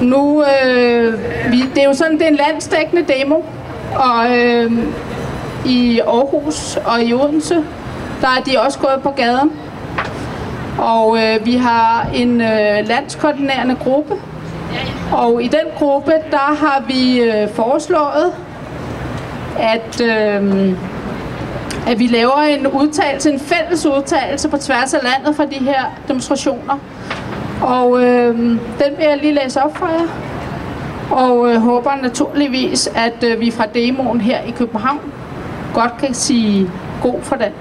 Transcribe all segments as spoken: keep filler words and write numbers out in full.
Nu, øh, vi, det er jo sådan, det er en landsdækkende demo, og øh, i Aarhus og i Odense, der er de også gået på gaden. Og øh, vi har en øh, landskoordinerende gruppe, og i den gruppe, der har vi øh, foreslået, at, øh, at vi laver en udtalelse, en fælles udtalelse på tværs af landet for de her demonstrationer. Og øh, den vil jeg lige læse op for jer, og øh, håber naturligvis, at øh, vi fra demoen her i København godt kan sige god for den.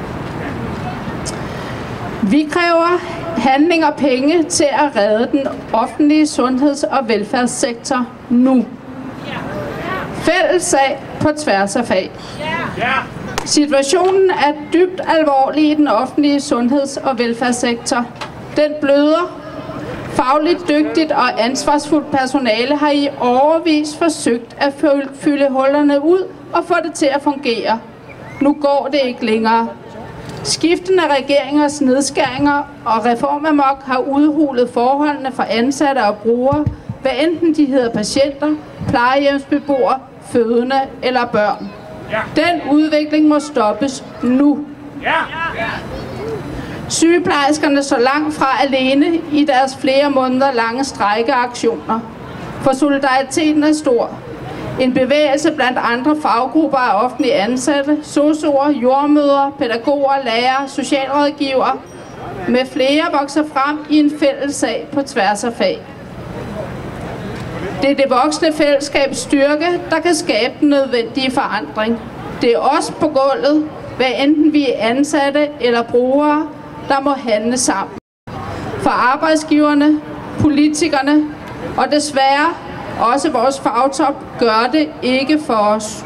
Vi kræver handling og penge til at redde den offentlige sundheds- og velfærdssektor nu. Fælles sag på tværs af fag. Situationen er dybt alvorlig i den offentlige sundheds- og velfærdssektor. Den bløder. Fagligt dygtigt og ansvarsfuldt personale har i årevis forsøgt at fylde hullerne ud og få det til at fungere. Nu går det ikke længere. Skiftende regeringers nedskæringer og reformamok har udhulet forholdene for ansatte og brugere, hvad enten de hedder patienter, plejehjemsbeboere, fødende eller børn. Den udvikling må stoppes nu. Sygeplejerskerne står langt fra alene i deres flere måneder lange strejkeaktioner. For solidariteten er stor. En bevægelse blandt andre faggrupper af offentlige ansatte, sosuer, jordmødre, pædagoger, lærere, socialrådgivere med flere vokser frem i en fælles sag på tværs af fag. Det er det voksne fællesskabs styrke, der kan skabe den nødvendige forandring. Det er os på gulvet, hvad enten vi er ansatte eller brugere, der må handle sammen. For arbejdsgiverne, politikerne og desværre også vores fagtop gør det ikke for os.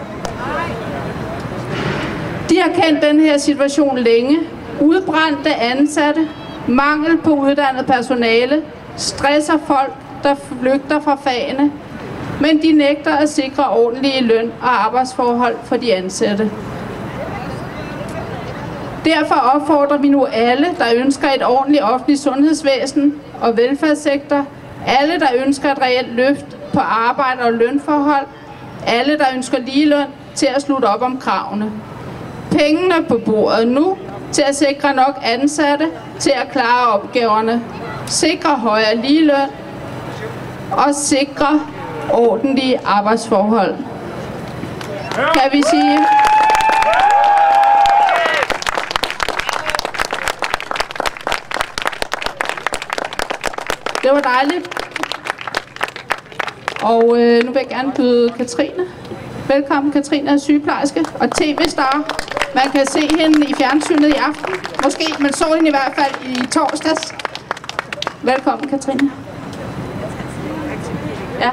De har kendt den her situation længe. Udbrændte ansatte, mangel på uddannet personale, stresser folk, der flygter fra fagene, men de nægter at sikre ordentlige løn- og arbejdsforhold for de ansatte. Derfor opfordrer vi nu alle, der ønsker et ordentligt offentligt sundhedsvæsen og velfærdssektor, alle, der ønsker et reelt løft på arbejde og lønforhold, alle, der ønsker ligeløn, til at slutte op om kravene. Pengene på bordet nu til at sikre nok ansatte til at klare opgaverne, sikre højere ligeløn og sikre ordentlige arbejdsforhold. Kan vi sige? Det var dejligt. Og øh, nu vil jeg gerne byde Katrine. Velkommen. Katrine er sygeplejerske og tv-star. Man kan se hende i fjernsynet i aften. Måske, men så hende i hvert fald i torsdags. Velkommen, Katrine. Ja.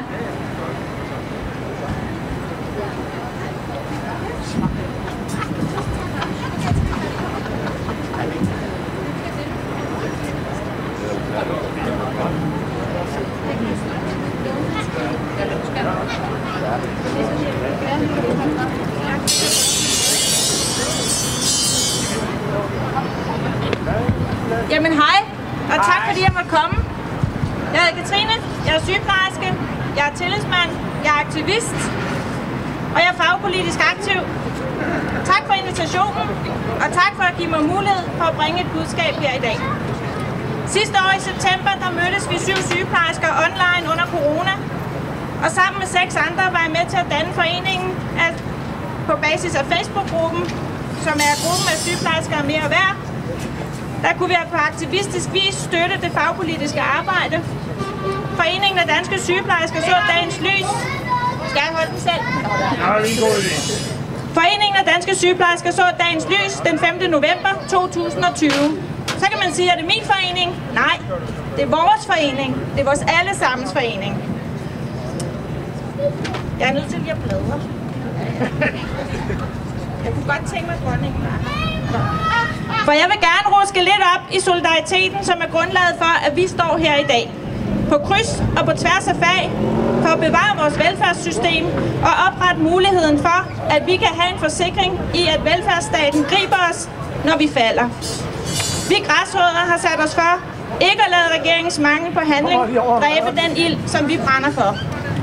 Jamen hej, og tak fordi jeg måtte komme. Jeg hedder Katrine, jeg er sygeplejerske, jeg er tillidsmand, jeg er aktivist, og jeg er fagpolitisk aktiv. Tak for invitationen, og tak for at give mig mulighed for at bringe et budskab her i dag. Sidste år i september, der mødtes vi syv sygeplejersker online under corona, og sammen med seks andre var jeg med til at danne foreningen at, på basis af Facebook-gruppen, som er gruppen af sygeplejersker og mere værd. Der kunne vi på aktivistisk vis støtte det fagpolitiske arbejde. Foreningen af Danske Sygeplejersker så dagens lys. Skal jeg holde den selv? Foreningen af Danske Sygeplejersker så dagens lys den femte november to tusind og tyve. Så kan man sige, at det er min forening? Nej, det er vores forening. Det er vores allesammens forening. Jeg er nødt til lige at bladre. Jeg kunne godt tænke mig dronningen. For jeg vil gerne ruske lidt op i solidariteten, som er grundlaget for, at vi står her i dag. På kryds og på tværs af fag, for at bevare vores velfærdssystem og oprette muligheden for, at vi kan have en forsikring i, at velfærdsstaten griber os, når vi falder. Vi græsrødder har sat os for ikke at lade regeringens mangel på handling dræbe den ild, som vi brænder for.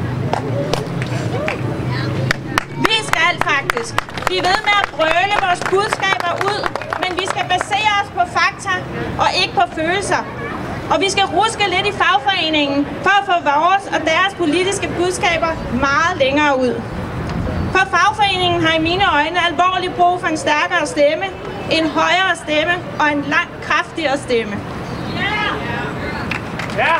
Vi skal faktisk blive ved med at brøle vores budskaber ud, men vi skal basere os på fakta og ikke på følelser. Og vi skal ruske lidt i fagforeningen for at få vores og deres politiske budskaber meget længere ud. For fagforeningen har i mine øjne alvorligt brug for en stærkere stemme, en højere stemme og en langt kraftigere stemme. Ja!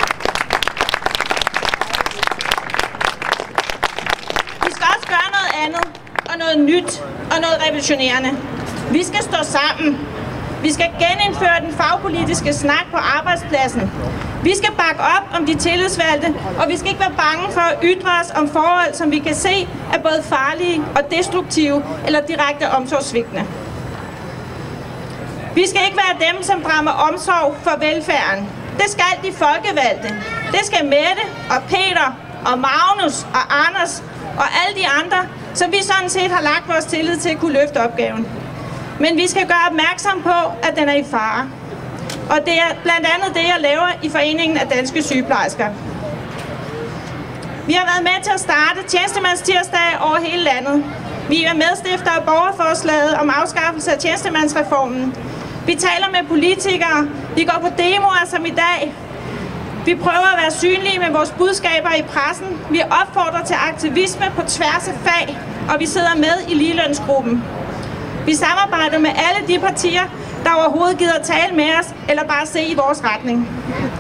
Vi skal også gøre noget andet, og noget nyt, og noget revolutionerende. Vi skal stå sammen. Vi skal genindføre den fagpolitiske snak på arbejdspladsen. Vi skal bakke op om de tillidsvalgte, og vi skal ikke være bange for at ytre os om forhold, som vi kan se er både farlige og destruktive eller direkte omsorgssvigtende. Vi skal ikke være dem, som drammer omsorg for velfærden. Det skal de folkevalgte. Det skal Mette og Peter og Magnus og Anders og alle de andre, som vi sådan set har lagt vores tillid til at kunne løfte opgaven. Men vi skal gøre opmærksom på, at den er i fare. Og det er blandt andet det, jeg laver i Foreningen af Danske Sygeplejersker. Vi har været med til at starte tjenestemandstirsdag over hele landet. Vi er medstiftere af borgerforslaget om afskaffelse af tjenestemandsreformen. Vi taler med politikere. Vi går på demoer som i dag. Vi prøver at være synlige med vores budskaber i pressen. Vi opfordrer til aktivisme på tværs af fag, og vi sidder med i ligelønsgruppen. Vi samarbejder med alle de partier, der overhovedet gider tale med os, eller bare se i vores retning.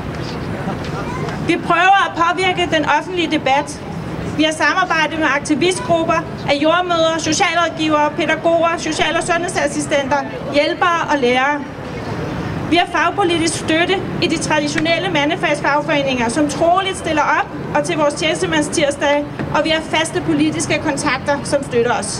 Vi prøver at påvirke den offentlige debat. Vi har samarbejdet med aktivistgrupper af jordmødre, socialrådgivere, pædagoger, social- og sundhedsassistenter, hjælpere og lærere. Vi har fagpolitisk støtte i de traditionelle mandefagsfagforeninger, som troligt stiller op og til vores tjenestemandstirsdag, og vi har faste politiske kontakter, som støtter os.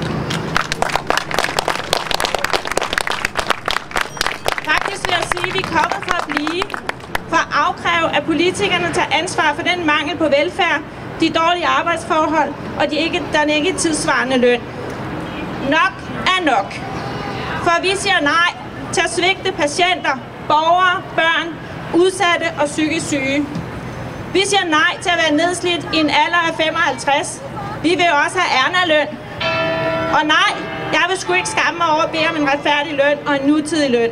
Faktisk vil jeg sige, at vi er kommet for at blive, for at afkræve, at politikerne tager ansvar for den mangel på velfærd, de dårlige arbejdsforhold og de ikke, den ikke tidsvarende løn. Nok er nok. For vi siger nej til at svigte patienter, borgere, børn, udsatte og psykisk syge. Vi siger nej til at være nedslidt i en alder af femoghalvtreds. Vi vil også have Erna-løn. Og nej, jeg vil sgu ikke skamme mig over at bede om en retfærdig løn og en nutidig løn.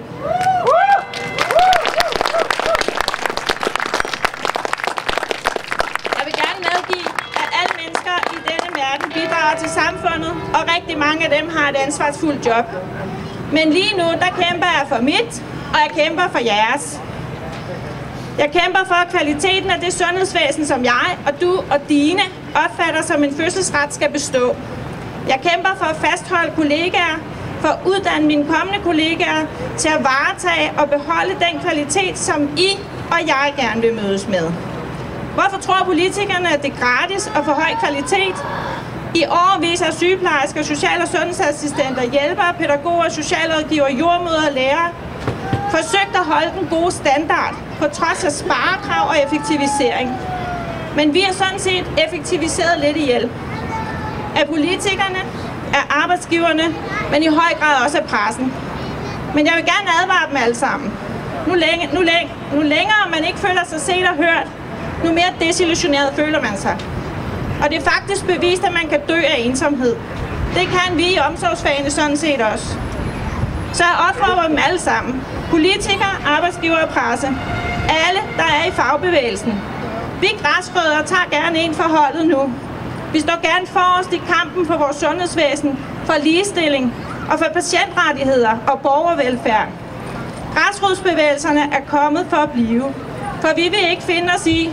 Jeg vil gerne medgive, at alle mennesker i denne verden bidrager til samfundet, og rigtig mange af dem har et ansvarsfuldt job. Men lige nu, der kæmper jeg for mit, og jeg kæmper for jeres. Jeg kæmper for, at kvaliteten af det sundhedsvæsen, som jeg og du og dine opfatter som en fødselsret, skal bestå. Jeg kæmper for at fastholde kollegaer, for at uddanne mine kommende kollegaer til at varetage og beholde den kvalitet, som I og jeg gerne vil mødes med. Hvorfor tror politikerne, at det er gratis og for høj kvalitet? I årevis har sygeplejersker, social- og sundhedsassistenter, hjælpere, pædagoger, socialrådgivere, jordmødre og lærere forsøgt at holde den gode standard på trods af sparekrav og effektivisering. Men vi har sådan set effektiviseret lidt ihjel. Af politikerne, af arbejdsgiverne, men i høj grad også af pressen. Men jeg vil gerne advare dem alle sammen. Nu, længe, nu, længe, nu længere man ikke føler sig set og hørt, nu mere desillusioneret føler man sig. Og det er faktisk bevist, at man kan dø af ensomhed. Det kan vi i omsorgsfagene sådan set også. Så jeg opfordrer dem alle sammen. Politikere, arbejdsgivere og presse. Alle, der er i fagbevægelsen. Vi græsrødder tager gerne en for holdet nu. Vi står gerne forrest i kampen for vores sundhedsvæsen, for ligestilling og for patientrettigheder og borgervelfærd. Græsrodsbevægelserne er kommet for at blive. For vi vil ikke finde os i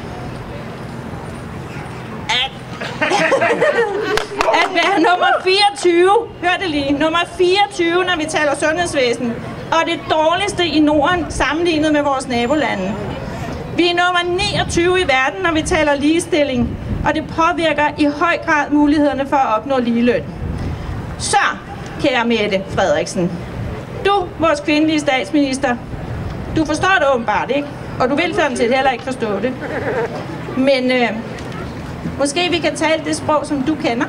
at, at være nummer fireogtyve, hør det lige, nummer fireogtyve, når vi taler sundhedsvæsen, og det dårligste i Norden sammenlignet med vores nabolande. Vi er nummer niogtyve i verden, når vi taler ligestilling, og det påvirker i høj grad mulighederne for at opnå ligeløn. Så, kære Mette Frederiksen, du, vores kvindelige statsminister, du forstår det åbenbart ikke, og du vil sådan set heller ikke forstå det. Men øh, måske vi kan tale det sprog, som du kender.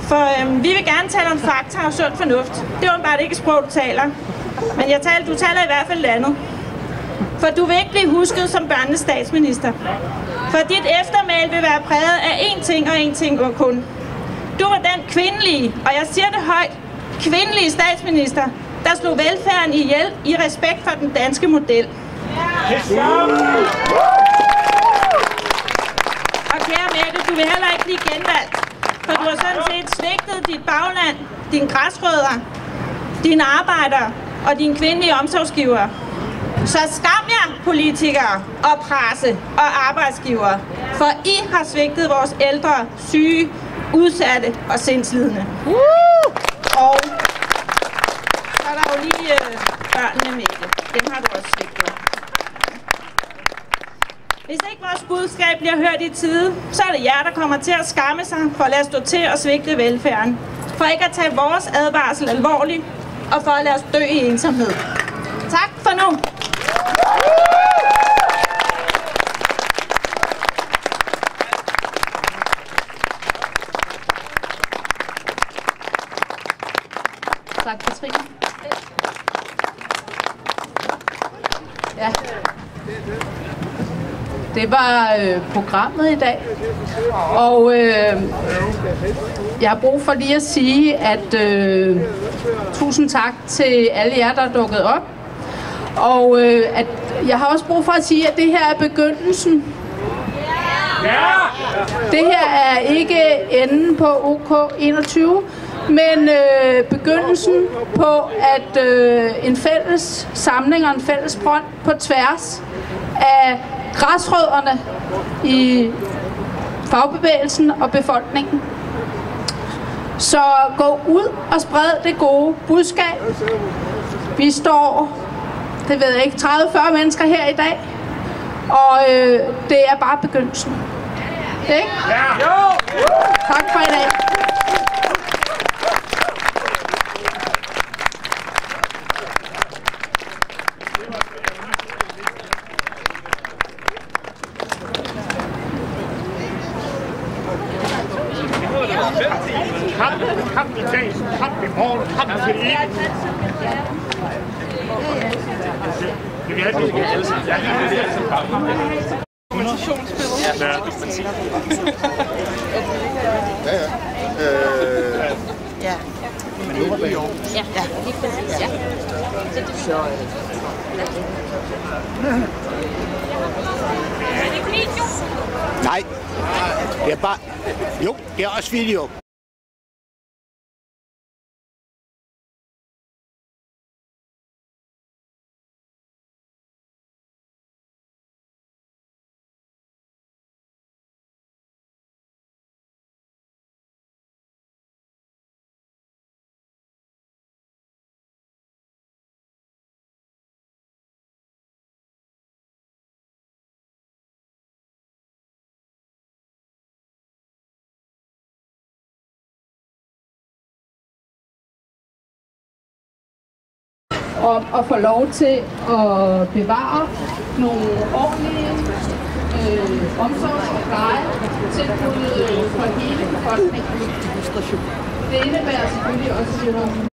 For øhm, vi vil gerne tale om fakta og sund fornuft. Det er jo bare ikke sprog, du taler. Men jeg taler, du taler i hvert fald et andet. For du vil ikke blive husket som børnenes statsminister. For dit eftermæl vil være præget af én ting og én ting kun. Du var den kvindelige, og jeg siger det højt, kvindelige statsminister, der slog velfærden ihjel i respekt for den danske model. Og kære Mette, du vil heller ikke blive genvalgt, for du har sådan set svigtet dit bagland, dine græsrødder, dine arbejdere og dine kvindelige omsorgsgivere. Så skam jer, politikere og presse og arbejdsgivere, for I har svigtet vores ældre, syge, udsatte og sindslidende. Og så er der jo lige øh, børnene med det. Dem har du også svigtet. Hvis ikke vores budskab bliver hørt i tide, så er det jer, der kommer til at skamme sig for at lade stå til at svigte velfærden. For ikke at tage vores advarsel alvorligt, og for at lade os dø i ensomhed. Tak for nu. Tak, Katrine. Ja. Det var øh, programmet i dag, og øh, jeg har brug for lige at sige, at øh, tusind tak til alle jer, der er dukket op, og øh, at jeg har også brug for at sige, at det her er begyndelsen. Det her er ikke enden på O K enogtyve, men øh, begyndelsen på, at øh, en fælles samling og en fælles front på tværs af græsrødderne i fagbevægelsen og befolkningen. Så gå ud og spred det gode budskab. Vi står, det ved jeg ikke, tredive til fyrre mennesker her i dag, og øh, det er bare begyndelsen. Ikke? Tak for i dag. Kamp, kamp i dag, kamp i morgen, kamp til evigt. Det vil jeg ikke alle sammen. Ja, det er alle sammen. Motivationsspillet. Ja, ja. Øh... Ja. Men nu var det jo. Ja, ja. Lige præcis, ja. Så... Nej, det er bare... Jo, det er også video. Om at få lov til at bevare nogle ordentlige øh, omsorgs- og plejetilbud for hele befolkningen. Det indebærer selvfølgelig også